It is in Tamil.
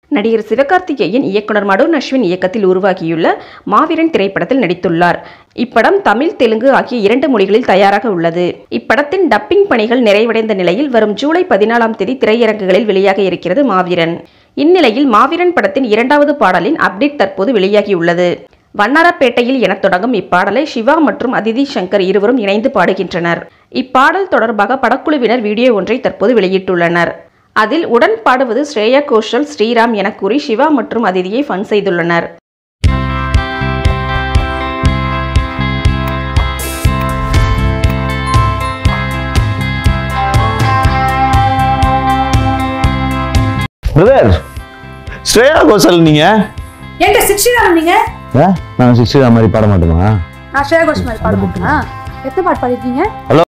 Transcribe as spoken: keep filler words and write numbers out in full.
நடிகர் சிவகார்த்திகேயன் இயக்குனர் மனோஜ் அஸ்வின் இயக்கத்தில் உருவாகியுள்ள மாவீரன் திரைப்படத்தில் நடித்துள்ளார். இப்படம் தமிழ், தெலுங்கு ஆகிய இரண்டு மொழிகளில் தயாராக உள்ளது. இப்படத்தின் டப்பிங் பணிகள் நிறைவடைந்த நிலையில் வரும் ஜூலை பதினாலாம் தேதி திரையரங்குகளில் வெளியாக இருக்கிறது மாவீரன். இந்நிலையில் மாவீரன் படத்தின் இரண்டாவது பாடலின் அப்டேட் தற்போது வெளியாகியுள்ளது. வண்ணாரப்பேட்டையில் என தொடங்கும் இப்பாடலை சிவா மற்றும் அதிதி சங்கர் இருவரும் இணைந்து பாடுகின்றனர். இப்பாடல் தொடர்பாக படக்குழுவினர் வீடியோ ஒன்றை தற்போது வெளியிட்டுள்ளனர். அதில் உடன் பாடுவது ஸ்ரேயா கோஷல், ஸ்ரீராம் என கூறி சிவா மற்றும் அதிதியை ஃபன் செய்துள்ளனர். பிரதர், ஸ்ரேயா கோஷல் நீங்க? எங்க ஸ்ரீராம் நீங்க? நான் ஸ்ரீராம் மாதிரி பாட மாட்டேமா? நான் ஸ்ரேயா கோஷல் மாதிரி பாட மாட்டேனா? எத்தனை பாட்டு பாடிருக்கீங்க?